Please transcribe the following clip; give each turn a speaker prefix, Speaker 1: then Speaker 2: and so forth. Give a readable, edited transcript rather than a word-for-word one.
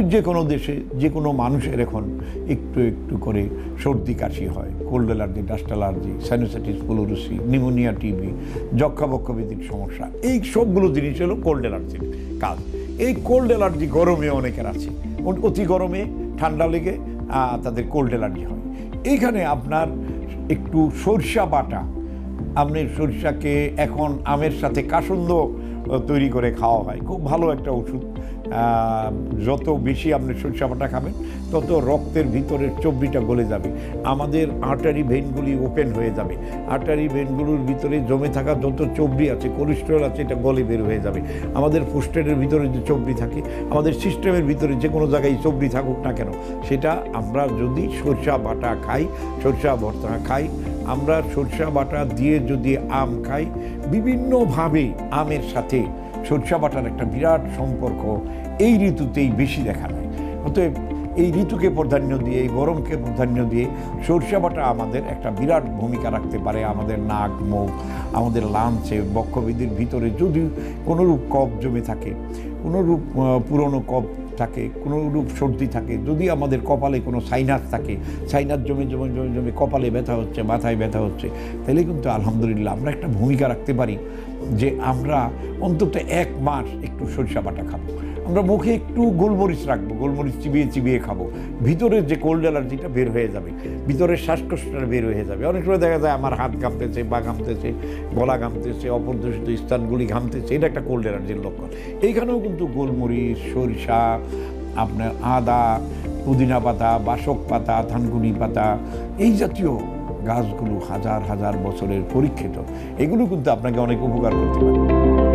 Speaker 1: যে কোনো দেশে যে কোনো মানুষের এখন একটু একটু করে সর্দি কাশি হয়, cold allergy, dust allergy, sinusitis, ফ্লুরোসি, নিউমোনিয়া, টিবি, যক্ষা বক্ষব্যাধির সমস্যা, এই সবগুলো জিনিস হলো কোল্ড অ্যালার্জির কাজ। এই কোল্ড অ্যালার্জি গরমে অনেকের আছে, অতি গরমে ঠান্ডা লেগে তাদের কোল্ড অ্যালার্জি হয়। এইখানে আপনার একটু সরষা বাটা, আপনি সরষাকে এখন আমের সাথে কাসুন্দ তৈরি করে খাওয়া হয়, খুব ভালো একটা ওষুধ। যত বেশি আপনি সরষা বাটা খাবেন তত রক্তের ভিতরের চর্বিটা গলে যাবে, আমাদের আর্টারি ভেইনগুলি ওপেন হয়ে যাবে, আর্টারি ভেইনগুলোর ভিতরে জমে থাকা যত চর্বি আছে, কোলেস্টেরল আছে, এটা গলে বের হয়ে যাবে। আমাদের ফুসফেটের ভিতরে যে চর্বি থাকে, আমাদের সিস্টেমের ভিতরে যে কোনো জায়গায় চর্বি থাকুক না কেন, সেটা আমরা যদি সরষা বাটা খাই, সরষা ভর্তা খাই, আমরা সরষা বাটা দিয়ে যদি আম খাই, বিভিন্নভাবে আমের সাথে সরষা বাটার একটা বিরাট সম্পর্ক এই ঋতুতেই বেশি দেখা যায়। অতএব এই ঋতুকে প্রাধান্য দিয়ে, এই গরমকে প্রাধান্য দিয়ে সরষা বাটা আমাদের একটা বিরাট ভূমিকা রাখতে পারে। আমাদের নাক, মুখ, আমাদের লাঞ্চে, বক্ষবিধির ভিতরে যদি কোনোরূপ কফ জমে থাকে, কোনোরূপ পুরনো কফ থাকে, কোনোরূপ সর্দি থাকে, যদি আমাদের কপালে কোনো সাইনাস থাকে, সাইনাস জমে জমে জমে জমে কপালে ব্যথা হচ্ছে, মাথায় ব্যথা হচ্ছে, তাহলে কিন্তু আলহামদুলিল্লাহ আমরা একটা ভূমিকা রাখতে পারি যে আমরা অন্তত 1 মাস একটু সরষা বাটা খাবো, আমরা মুখে একটু গোলমরিচ রাখবো, গোলমরিচ চিবিয়ে চিবিয়ে খাবো, ভিতরের যে কোল্ড অ্যালার্জিটা বের হয়ে যাবে, ভিতরের শ্বাসকষ্টটা বের হয়ে যাবে। অনেক সময় দেখা যায় আমার হাত ঘামতেছে, পা ঘামতেছে, গলা ঘামতেছে, অপরিদর্শিত স্থানগুলি ঘামতেছে, এটা একটা কোল্ড অ্যালার্জির লক্ষণ। এইখানেও কিন্তু গোলমরিচ, সরিষা, আপনার আদা, পুদিনা পাতা, বাসক পাতা, থানকুনি পাতা, এই জাতীয় গাছগুলো হাজার হাজার বছরের পরীক্ষিত, এগুলো কিন্তু আপনাকে অনেক উপকার করতে পারে।